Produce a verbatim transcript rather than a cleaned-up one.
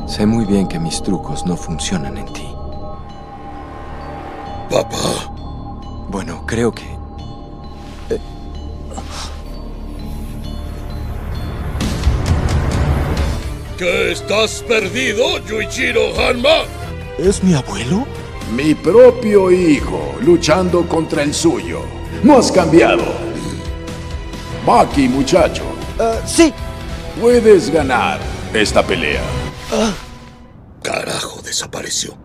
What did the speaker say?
Sé muy bien que mis trucos no funcionan en ti. Papá. Bueno, creo que... Eh... ¿Qué estás perdido, Yuichiro Hanma? ¿Es mi abuelo? Mi propio hijo, luchando contra el suyo. No has cambiado. Maki, muchacho. Uh, sí. Puedes ganar esta pelea. Uh. Carajo, desapareció.